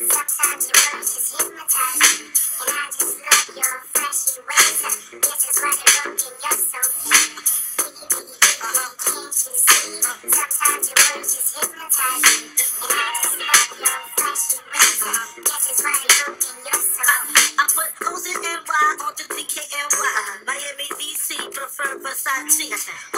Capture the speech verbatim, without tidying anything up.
Sometimes your words just hypnotize me, and I just love your flashy ways. This is why they're broken, you're so fake. Biggie, biggie, biggie, can't you see? Sometimes your words just hypnotize me, and I just love your flashy ways. This is why they're broken, you're so fake. I put O's in N Y on the D K N Y. Miami, D C, prefer Versace.